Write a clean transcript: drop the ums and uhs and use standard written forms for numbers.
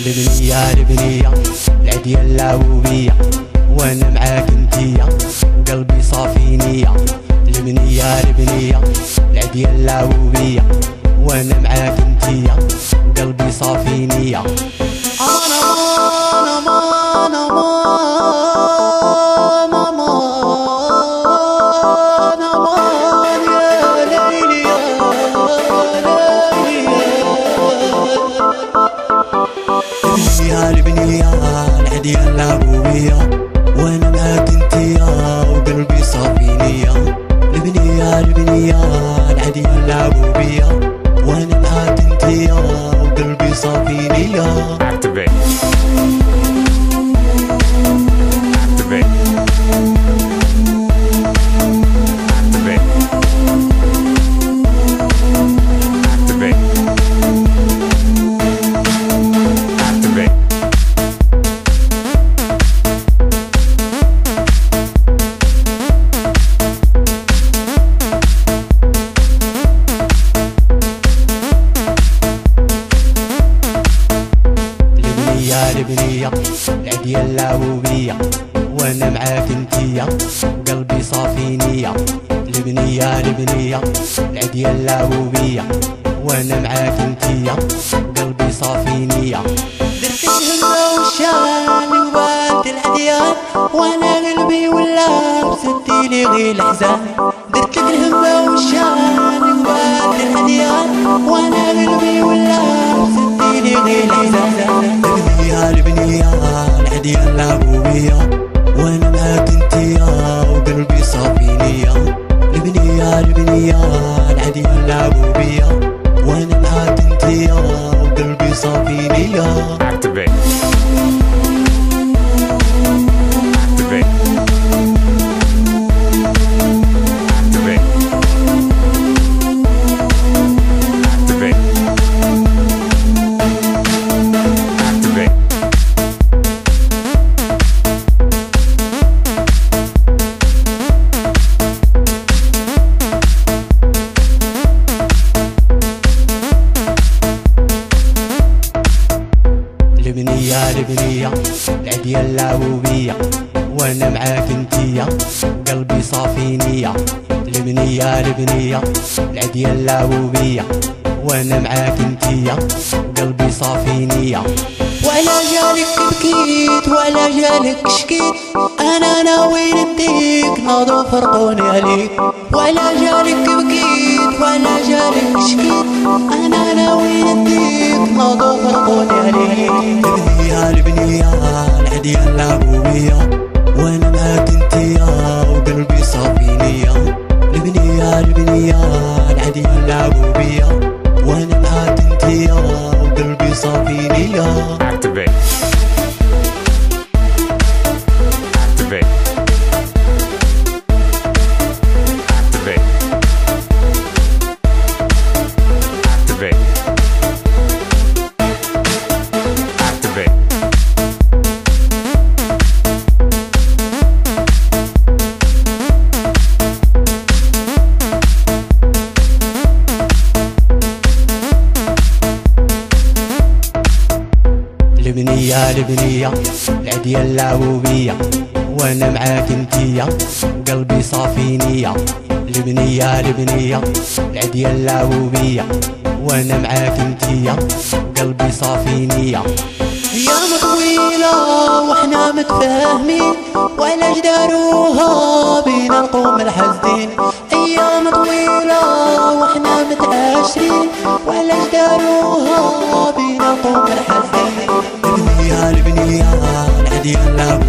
البنية البنية العدية اللعوبية وانا معاك انتيا وقلبي صافي نية. البنية البنية العدية اللعوبية وانا معاك انتيا وقلبي صافي نية. انا امان امان امان امان يا ليلي يا ليلي. البنية العدية اللعوبية وانا معاك انتيا وقلبي صافي نية. البنية البنية العدية اللعوبية وانا معاك انتيا وقلبي صافي نية. Activate. Activate. Activate. Activate. Activate. البنية العدية اللعوبية وانا معاك انتيا وقلبي صافي نية. البنية البنية العدية اللعوبية وانا معاك انتيا وقلبي صافي نية. درت الهمة والشان وبات العديان وانا قلبي ولا بسديلي غير الحزان. درت الهمة والشان وبات العديان وانا قلبي ولا بسديلي غير الحزان. البنية العدية اللعوبية وانا معاك انتيا وقلبي صافي نية. البنية البنية العدية اللعوبية وانا معاك انتيا وقلبي صافي نية. Activate. Activate. Activate. Activate. Activate. البنية البنية العدية اللعوبية وانا معاك انتيا وقلبي صافي نية. البنية البنية العدية اللعوبية وانا معاك انتيا وقلبي صافي نية. ولا جالك بكيت ولا جالك شكيت انا ناوي نديك ناضو فرقوني عليك. ولا جالك بكيت ولا جالك شكيت انا ناوي نديك ناضو فرقوني عليك. البنية البنية العدية اللعوبية وانا معاك انتيا وقلبي صافي نية. البنية البنية العدية اللعوبية وانا معاك انتيا وقلبي صافي نية. Activate. Activate. Activate. Activate. Activate. البنية البنية العدية اللعوبية وانا معاك انتيا وقلبي صافي نية. البنية البنية العدية اللعوبية وانا معاك انتيا وقلبي صافي نية. ايام طويلة واحنا متفاهمين ولا جداروها بين القوم الحاسدين. ايام طويلة واحنا متعاشرين ولا جداروها بين القوم الحاسدين. البنية البنية العدية اللعوبية